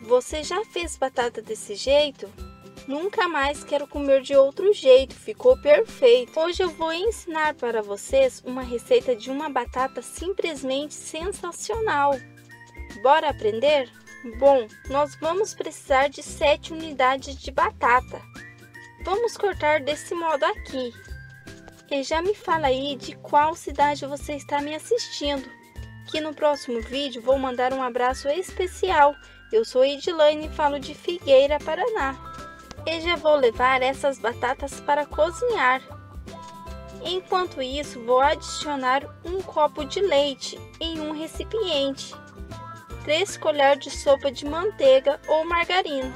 Você já fez batata desse jeito? Nunca mais quero comer de outro jeito, ficou perfeito! Hoje eu vou ensinar para vocês uma receita de uma batata simplesmente sensacional. Bora aprender? Bom, nós vamos precisar de 7 unidades de batata. Vamos cortar desse modo aqui. E já me fala aí de qual cidade você está me assistindo, que no próximo vídeo vou mandar um abraço especial. Eu sou Edilane e falo de Figueira, Paraná. E já vou levar essas batatas para cozinhar. Enquanto isso, vou adicionar um copo de leite em um recipiente, 3 colheres de sopa de manteiga ou margarina.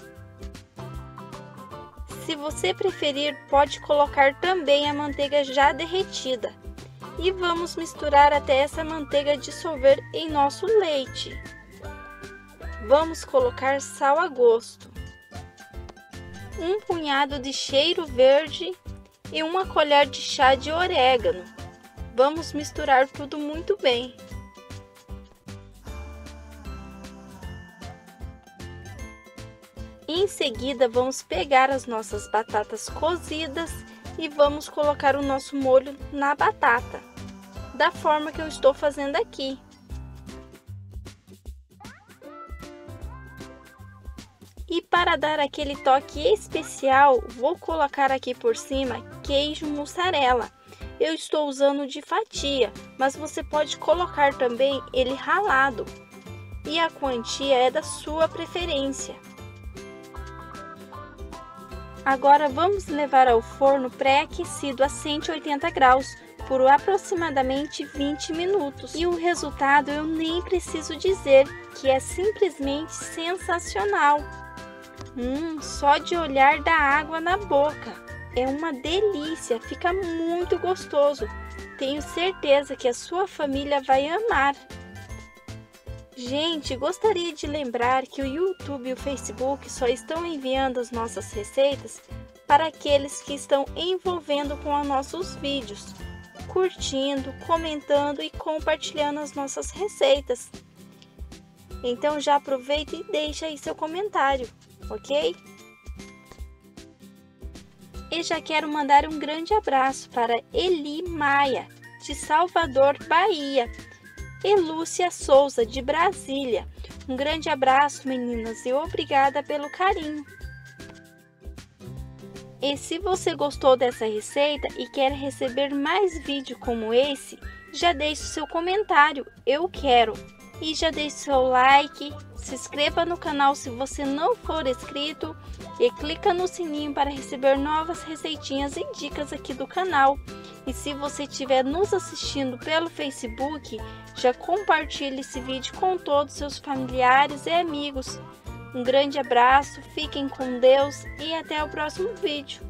Se você preferir, pode colocar também a manteiga já derretida. E vamos misturar até essa manteiga dissolver em nosso leite. Vamos colocar sal a gosto, um punhado de cheiro verde e uma colher de chá de orégano. Vamos misturar tudo muito bem. Em seguida, vamos pegar as nossas batatas cozidas e vamos colocar o nosso molho na batata, da forma que eu estou fazendo aqui. E para dar aquele toque especial, vou colocar aqui por cima queijo mussarela. Eu estou usando de fatia, mas você pode colocar também ele ralado. E a quantia é da sua preferência. Agora vamos levar ao forno pré-aquecido a 180 graus por aproximadamente 20 minutos. E o resultado eu nem preciso dizer, que é simplesmente sensacional. Só de olhar dá água na boca. É uma delícia, fica muito gostoso. Tenho certeza que a sua família vai amar. Gente, gostaria de lembrar que o YouTube e o Facebook só estão enviando as nossas receitas para aqueles que estão envolvendo com os nossos vídeos, curtindo, comentando e compartilhando as nossas receitas. Então já aproveita e deixa aí seu comentário, ok? E já quero mandar um grande abraço para Eli Maia, de Salvador, Bahia, e Lúcia Souza, de Brasília. Um grande abraço, meninas, e obrigada pelo carinho. E se você gostou dessa receita e quer receber mais vídeos como esse, já deixe o seu comentário, eu quero. E já deixe seu like, se inscreva no canal se você não for inscrito e clica no sininho para receber novas receitinhas e dicas aqui do canal. E se você estiver nos assistindo pelo Facebook, já compartilhe esse vídeo com todos os seus familiares e amigos. Um grande abraço, fiquem com Deus e até o próximo vídeo.